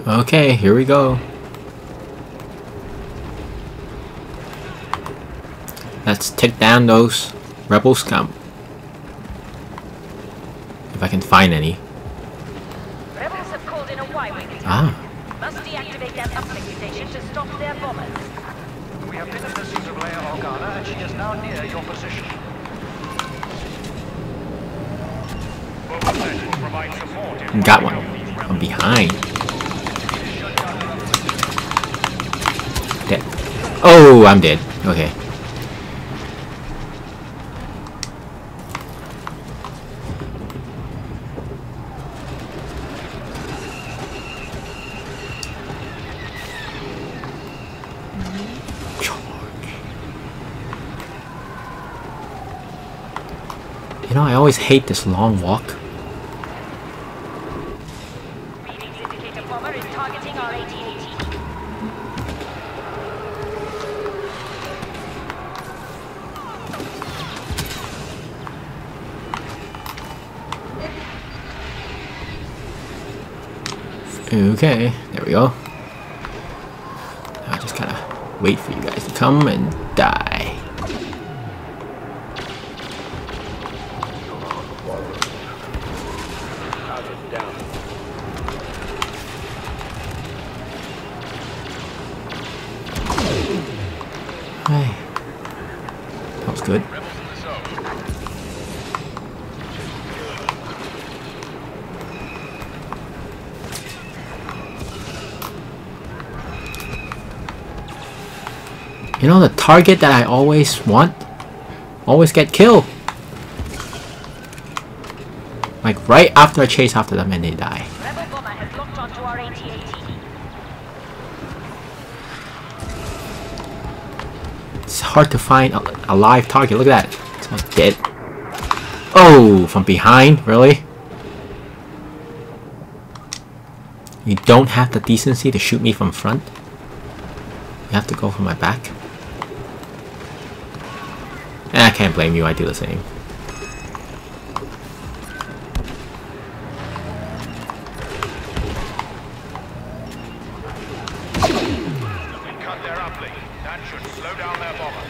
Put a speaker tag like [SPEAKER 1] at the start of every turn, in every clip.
[SPEAKER 1] Okay, here we go. Let's take down those rebel scum. If I can find any.
[SPEAKER 2] Rebels have called in a Y-wing attack.
[SPEAKER 1] Ah.
[SPEAKER 2] Must deactivate that uplink station to stop their bombers.
[SPEAKER 3] We have been in the seat of Leia Organa, and she is now near your position.
[SPEAKER 1] Got one. I'm behind. Dead. Oh, I'm dead. Okay. You know, I always hate this long walk.
[SPEAKER 2] Readings indicate a bomber is targeting our AT-AT.
[SPEAKER 1] Okay, there we go. I just gotta wait for you guys to come and die. Hey, that was good. You know, the target that I always want always get killed. Like right after I chase after them and they die.
[SPEAKER 2] Rebel bomber has locked onto our AT-AT.
[SPEAKER 1] It's hard to find a live target. Look at that. It's all dead. Oh, from behind? Really? You don't have the decency to shoot me from front? You have to go from my back? I can't blame you, I do the same.
[SPEAKER 3] Cut their uplink. That should slow down their bomber.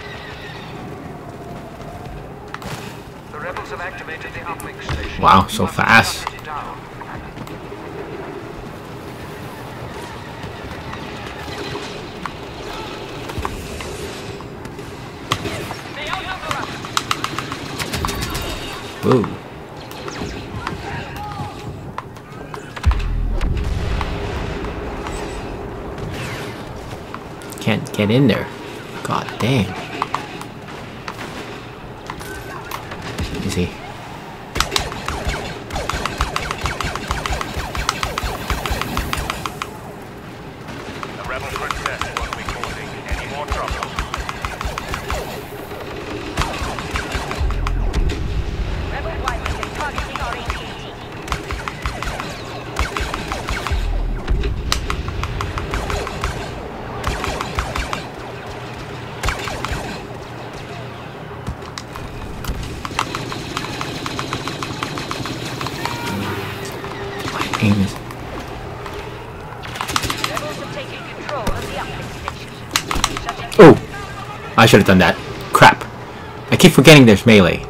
[SPEAKER 3] The rebels have activated the uplink station.
[SPEAKER 1] Wow, so fast.
[SPEAKER 3] Shut it down.
[SPEAKER 1] Whoa. Can't get in there. God damn. Easy.
[SPEAKER 3] The rebel princess won't be causing any more trouble.
[SPEAKER 2] Rebel Y-wing is targeting our AT-AT.
[SPEAKER 1] My aim is...
[SPEAKER 2] Rebels have taken control of the uplink station. Shutting
[SPEAKER 1] Oh! I should have done that. Crap. I keep forgetting there's melee.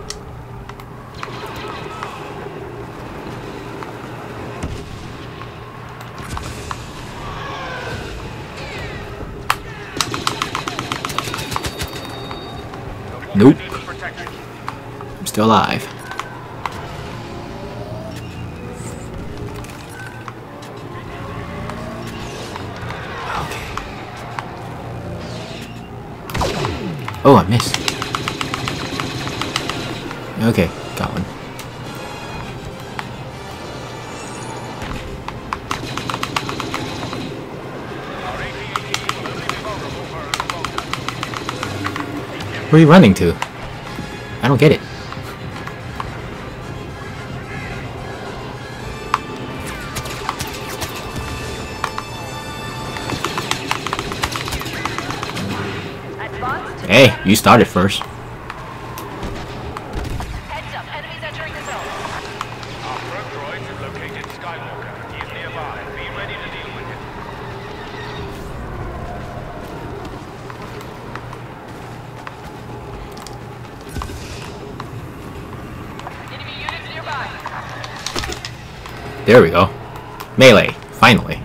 [SPEAKER 1] Nope. I'm still alive. Okay. Oh, I missed. Okay, got one. Where are you running to? I don't get it.
[SPEAKER 2] advanced to
[SPEAKER 1] Hey, you started first.
[SPEAKER 2] heads up, enemies entering the zone.
[SPEAKER 3] Our probe droids have located Skywalker. He is nearby. Be ready to deal with
[SPEAKER 1] There we go. Melee, finally.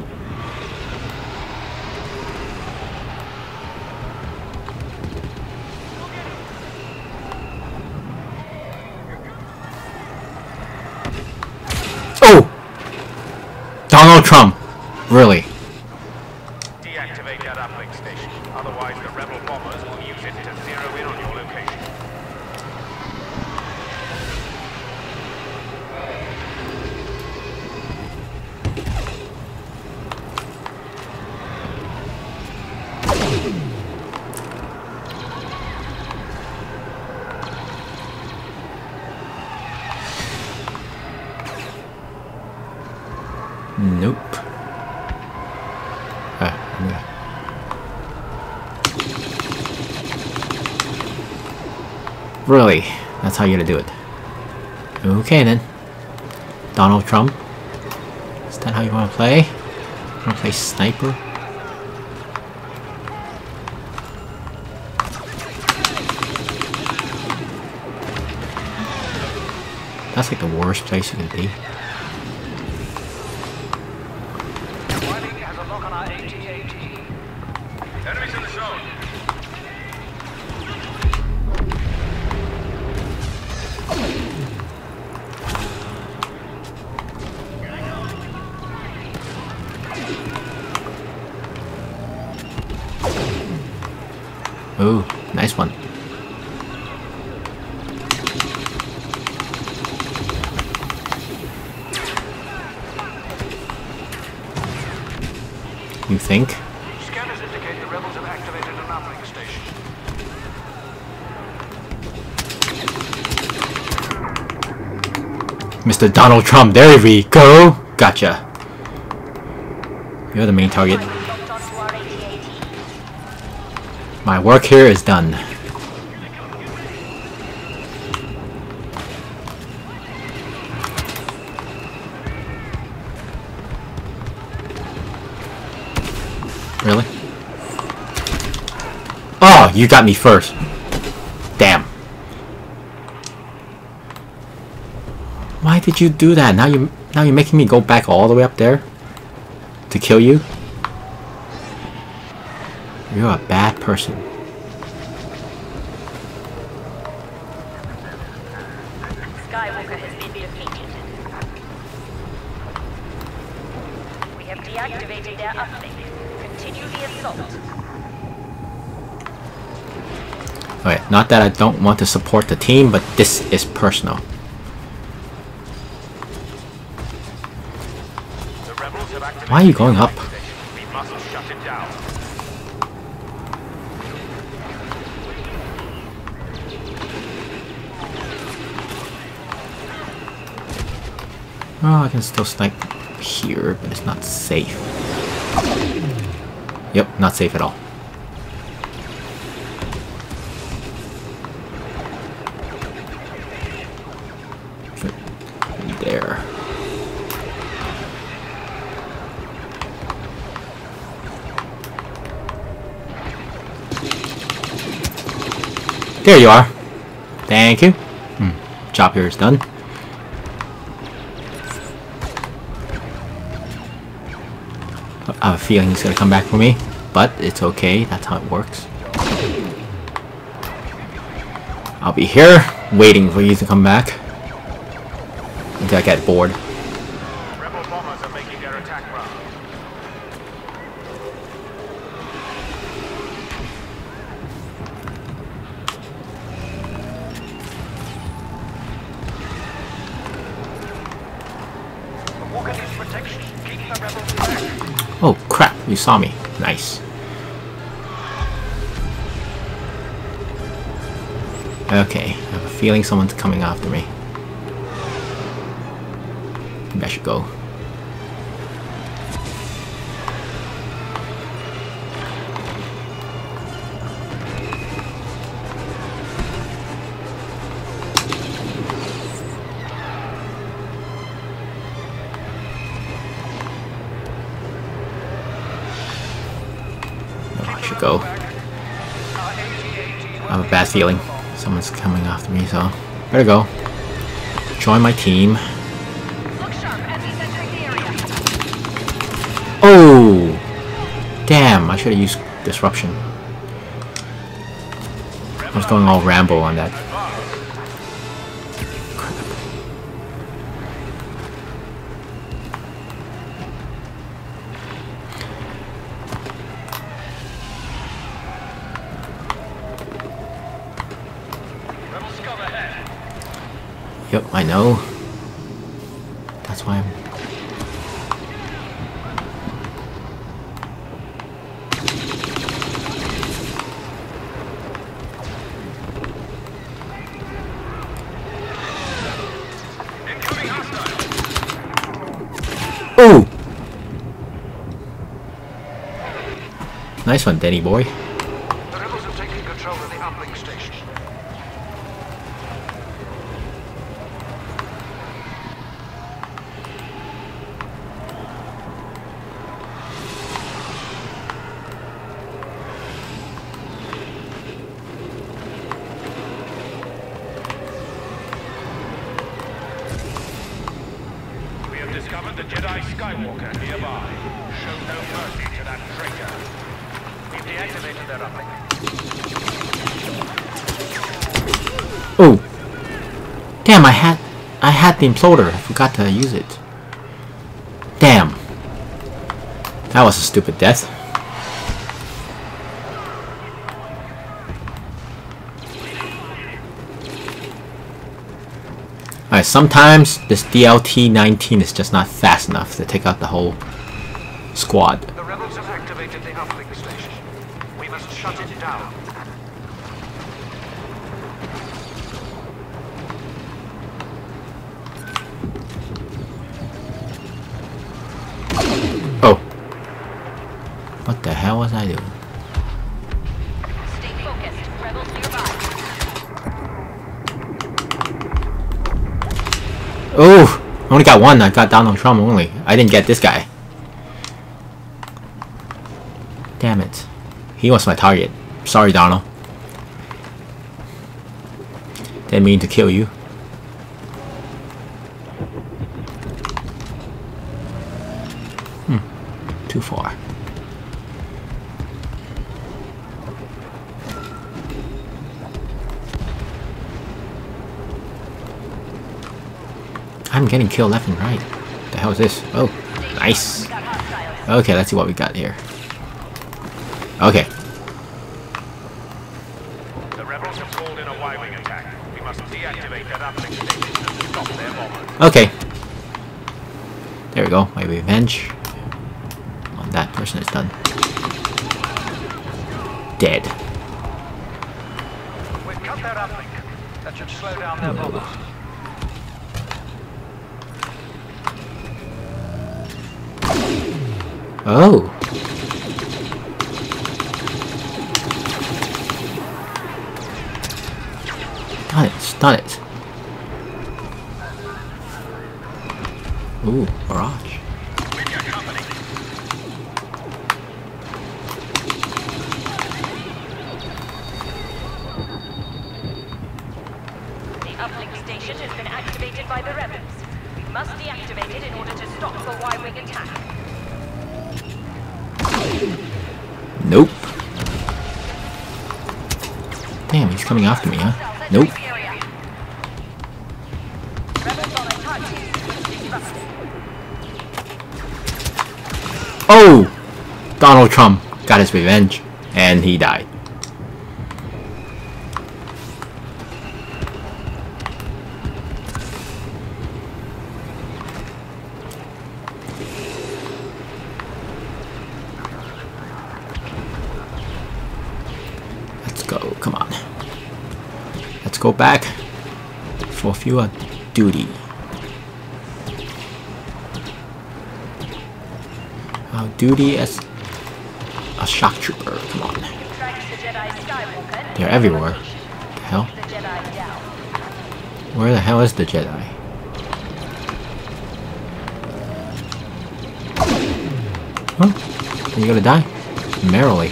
[SPEAKER 1] Oh! Donald Trump. Really?
[SPEAKER 3] Deactivate that uplink station. Otherwise, the rebel bombers will use it to zero in on your location.
[SPEAKER 1] Nope. Really? That's how you're gonna do it? Okay then. Donald Trump. Is that how you wanna play? Wanna play sniper? That's like the worst place you can be.
[SPEAKER 3] Enemies in the zone.
[SPEAKER 1] Ooh, nice one. You think?
[SPEAKER 3] Scanners indicate the rebels have activated an uplink station.
[SPEAKER 1] Mr. Donald Trump, there we go! Gotcha. You're the main target.
[SPEAKER 2] Locked onto our AT-AT.
[SPEAKER 1] My work here is done. Really? Oh, you got me first. Damn. Why did you do that? Now you're making me go back all the way up there to kill you? You're a bad person.
[SPEAKER 2] Skywalker has been defeated. We have deactivated their uplink. Continue the assault.
[SPEAKER 1] Okay, not that I don't want to support the team, but this is personal.
[SPEAKER 3] The rebels have activated
[SPEAKER 1] Why are you going up?
[SPEAKER 3] the uplink station. We must shut it down.
[SPEAKER 1] Oh, I can still snipe here, but it's not safe. Yep, not safe at all. There. There you are. Thank you. Job here is done. I have a feeling he's gonna come back for me, but it's okay. That's how it works. I'll be here waiting for you to come back until I get bored.
[SPEAKER 3] Rebel bombers are making their attack run. Walker needs protection. Keep the rebels back.
[SPEAKER 1] Oh crap, you saw me. Nice. Okay, I have a feeling someone's coming after me. Maybe I should go. I should go. I have a bad feeling someone's coming after me, so better go. Join my team.
[SPEAKER 2] Look sharp, enemies entering the
[SPEAKER 1] Damn, I should have used disruption. I was going all Rambo on that. Yep, I know. That's why I'm... Ooh! Nice one, Denny boy.
[SPEAKER 3] The rebels have taken control of the uplink station. We have discovered the Jedi Skywalker nearby. Show no mercy to that traitor. We've deactivated their uplink.
[SPEAKER 1] Oh! Damn, I had the imploder. I forgot to use it. Damn. That was a stupid death. Alright, sometimes this DLT-19 is just not fast enough to take out the whole squad.
[SPEAKER 3] The rebels have activated the uplink station. We must shut it down.
[SPEAKER 1] Oh. What the hell was I doing?
[SPEAKER 2] Stay focused. Rebels nearby.
[SPEAKER 1] Oh! I only got one. I got Donald Trump only. I didn't get this guy. Damn it. He was my target. Sorry, Donald. Didn't mean to kill you. Too far. I'm getting killed left and right. The hell is this? Oh, nice. Okay, let's see what we got here. Okay.
[SPEAKER 3] The rebels have called in a Y-wing attack. We must deactivate that uplink station to stop their bombers.
[SPEAKER 1] Okay. There we go. My revenge on that person is done. Dead.
[SPEAKER 3] We've cut their uplink. That should slow down their bombers.
[SPEAKER 1] Oh. Stun it, stun it. Ooh, barrage.
[SPEAKER 3] We've got company.
[SPEAKER 2] The uplink station has been activated by the rebels. We must deactivate it in order to stop the Y-wing attack.
[SPEAKER 1] Nope. Damn, he's coming after me, huh? Nope.
[SPEAKER 2] Rebels on a target. Disrupted.
[SPEAKER 1] Oh! Donald Trump got his revenge, and he died. Let's go, come on. Let's go back for fewer duty. Duty as a shock trooper. Come on. They're everywhere. What the hell? Where the hell is the Jedi? Huh? Are you gonna die? Merrily.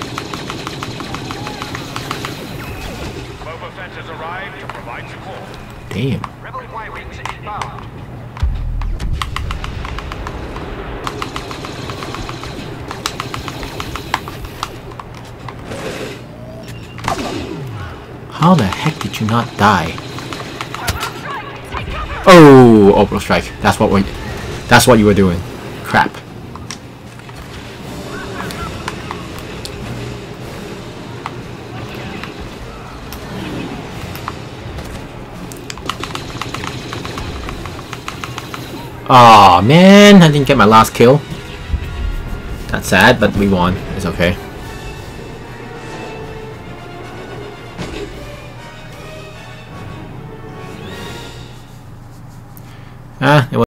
[SPEAKER 3] Boba Fett has arrived to provide support.
[SPEAKER 1] Damn.
[SPEAKER 3] Rebel Y-wings inbound.
[SPEAKER 1] How the heck did you not die? Oh, Orbital Strike. That's what you were doing. Crap. Aw, man, I didn't get my last kill. That's sad, but we won. It's okay. It was